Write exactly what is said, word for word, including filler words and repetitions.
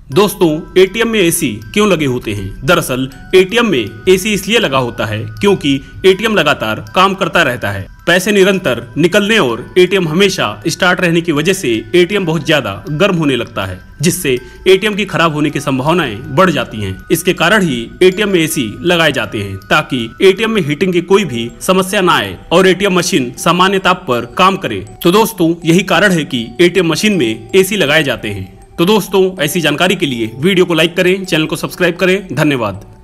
दोस्तों, एटीएम में एसी क्यों लगे होते हैं? दरअसल एटीएम में एसी इसलिए लगा होता है क्योंकि एटीएम लगातार काम करता रहता है। पैसे निरंतर निकलने और एटीएम हमेशा स्टार्ट रहने की वजह से एटीएम बहुत ज्यादा गर्म होने लगता है, जिससे एटीएम की खराब होने की संभावनाएं बढ़ जाती हैं। इसके कारण ही एटीएम में एसी लगाए जाते हैं ताकि एटीएम में हीटिंग की कोई भी समस्या ना आए और एटीएम मशीन सामान्य ताप पर काम करे। तो दोस्तों, यही कारण है कि एटीएम मशीन में एसी लगाए जाते हैं। तो दोस्तों, ऐसी जानकारी के लिए वीडियो को लाइक करें, चैनल को सब्सक्राइब करें। धन्यवाद।